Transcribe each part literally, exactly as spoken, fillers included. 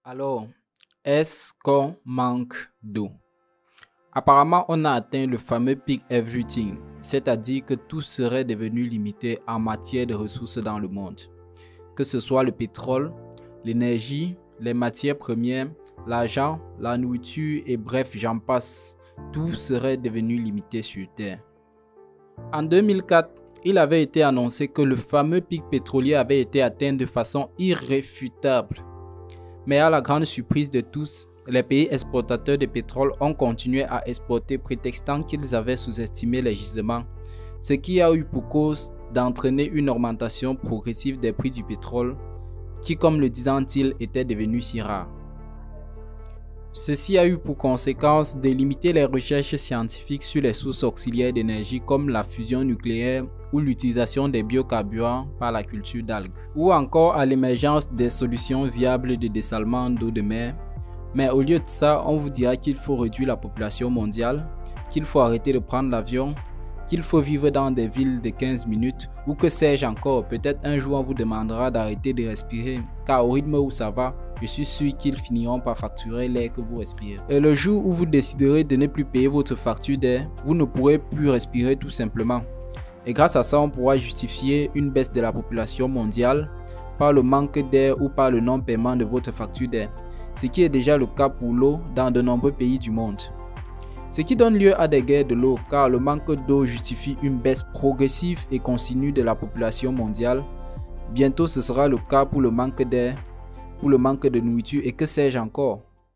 Alors, est-ce qu'on manque d'eau? Apparemment, on a atteint le fameux peak everything, c'est-à-dire que tout serait devenu limité en matière de ressources dans le monde. Que ce soit le pétrole, l'énergie, les matières premières, l'argent, la nourriture et bref, j'en passe, tout serait devenu limité sur Terre. En deux mille quatre, il avait été annoncé que le fameux pic pétrolier avait été atteint de façon irréfutable. Mais à la grande surprise de tous, les pays exportateurs de pétrole ont continué à exporter prétextant qu'ils avaient sous-estimé les gisements, ce qui a eu pour cause d'entraîner une augmentation progressive des prix du pétrole qui, comme le disaient-ils, était devenu si rare. Ceci a eu pour conséquence de limiter les recherches scientifiques sur les sources auxiliaires d'énergie comme la fusion nucléaire ou l'utilisation des biocarburants par la culture d'algues, ou encore à l'émergence des solutions viables de dessalement d'eau de mer. Mais au lieu de ça, on vous dira qu'il faut réduire la population mondiale, qu'il faut arrêter de prendre l'avion, qu'il faut vivre dans des villes de quinze minutes, ou que sais-je encore, peut-être un jour on vous demandera d'arrêter de respirer, car au rythme où ça va, je suis sûr qu'ils finiront par facturer l'air que vous respirez. Et le jour où vous déciderez de ne plus payer votre facture d'air, vous ne pourrez plus respirer tout simplement. Et grâce à ça, on pourra justifier une baisse de la population mondiale par le manque d'air ou par le non-paiement de votre facture d'air, ce qui est déjà le cas pour l'eau dans de nombreux pays du monde. Ce qui donne lieu à des guerres de l'eau, car le manque d'eau justifie une baisse progressive et continue de la population mondiale. Bientôt, ce sera le cas pour le manque d'air, pour le manque de nourriture et que sais-je encore.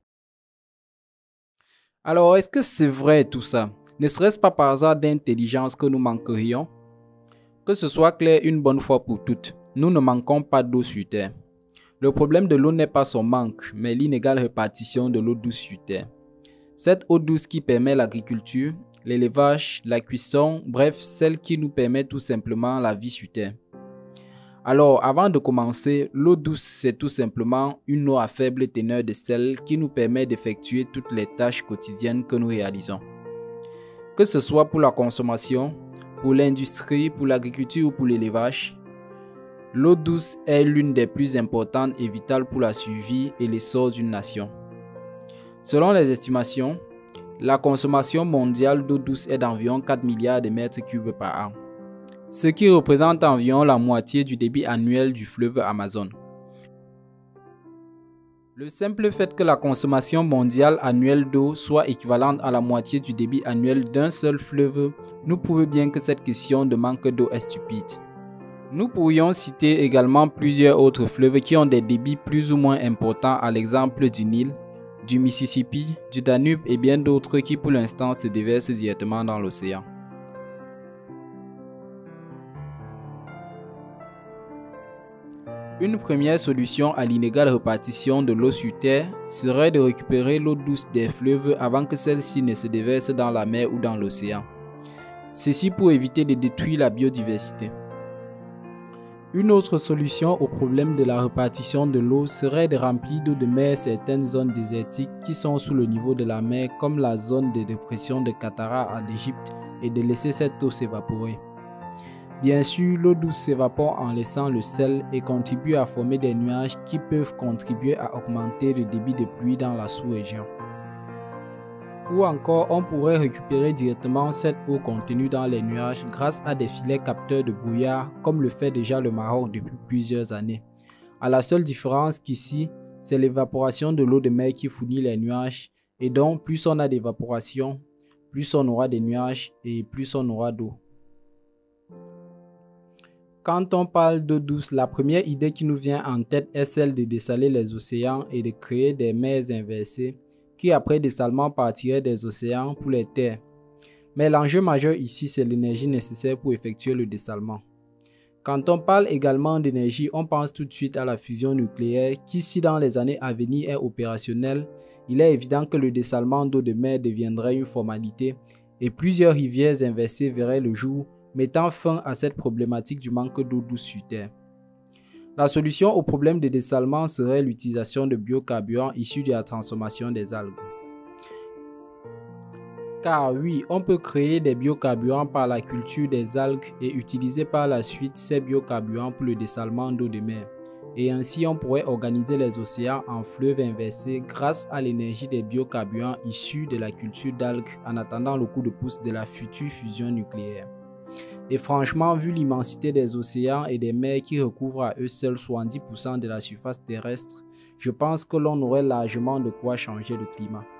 Alors, est-ce que c'est vrai tout ça? Ne serait-ce pas par hasard d'intelligence que nous manquerions? Que ce soit clair une bonne fois pour toutes, nous ne manquons pas d'eau sur Terre. Le problème de l'eau n'est pas son manque, mais l'inégale répartition de l'eau douce sur Terre. Cette eau douce qui permet l'agriculture, l'élevage, la cuisson, bref, celle qui nous permet tout simplement la vie sur Terre. Alors, avant de commencer, l'eau douce, c'est tout simplement une eau à faible teneur de sel qui nous permet d'effectuer toutes les tâches quotidiennes que nous réalisons. Que ce soit pour la consommation, pour l'industrie, pour l'agriculture ou pour l'élevage, l'eau douce est l'une des plus importantes et vitales pour la survie et l'essor d'une nation. Selon les estimations, la consommation mondiale d'eau douce est d'environ quatre milliards de mètres cubes par an, ce qui représente environ la moitié du débit annuel du fleuve Amazon. Le simple fait que la consommation mondiale annuelle d'eau soit équivalente à la moitié du débit annuel d'un seul fleuve nous prouve bien que cette question de manque d'eau est stupide. Nous pourrions citer également plusieurs autres fleuves qui ont des débits plus ou moins importants, à l'exemple du Nil, du Mississippi, du Danube et bien d'autres qui pour l'instant se déversent directement dans l'océan. Une première solution à l'inégale répartition de l'eau sur Terre serait de récupérer l'eau douce des fleuves avant que celle-ci ne se déverse dans la mer ou dans l'océan. Ceci pour éviter de détruire la biodiversité. Une autre solution au problème de la répartition de l'eau serait de remplir d'eau de mer certaines zones désertiques qui sont sous le niveau de la mer, comme la zone de dépression de Qattara en Égypte, et de laisser cette eau s'évaporer. Bien sûr, l'eau douce s'évapore en laissant le sel et contribue à former des nuages qui peuvent contribuer à augmenter le débit de pluie dans la sous-région. Ou encore, on pourrait récupérer directement cette eau contenue dans les nuages grâce à des filets capteurs de brouillard, comme le fait déjà le Maroc depuis plusieurs années. À la seule différence qu'ici, c'est l'évaporation de l'eau de mer qui fournit les nuages, et donc plus on a d'évaporation, plus on aura des nuages et plus on aura d'eau. Quand on parle d'eau douce, la première idée qui nous vient en tête est celle de dessaler les océans et de créer des mers inversées qui après dessalement partiraient des océans pour les terres. Mais l'enjeu majeur ici, c'est l'énergie nécessaire pour effectuer le dessalement. Quand on parle également d'énergie, on pense tout de suite à la fusion nucléaire qui, si dans les années à venir est opérationnelle, il est évident que le dessalement d'eau de mer deviendrait une formalité et plusieurs rivières inversées verraient le jour, mettant fin à cette problématique du manque d'eau douce sur Terre. La solution au problème de dessalement serait l'utilisation de biocarburants issus de la transformation des algues. Car oui, on peut créer des biocarburants par la culture des algues et utiliser par la suite ces biocarburants pour le dessalement d'eau de mer. Et ainsi, on pourrait organiser les océans en fleuves inversés grâce à l'énergie des biocarburants issus de la culture d'algues en attendant le coup de pouce de la future fusion nucléaire. Et franchement, vu l'immensité des océans et des mers qui recouvrent à eux seuls soixante-dix pour cent de la surface terrestre, je pense que l'on aurait largement de quoi changer le climat.